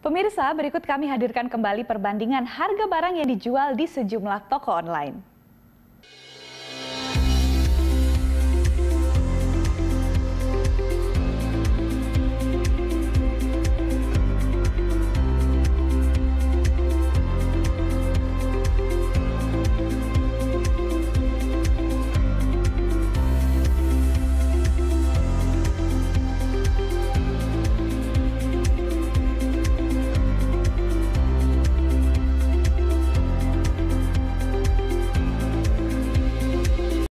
Pemirsa, berikut kami hadirkan kembali perbandingan harga barang yang dijual di sejumlah toko online.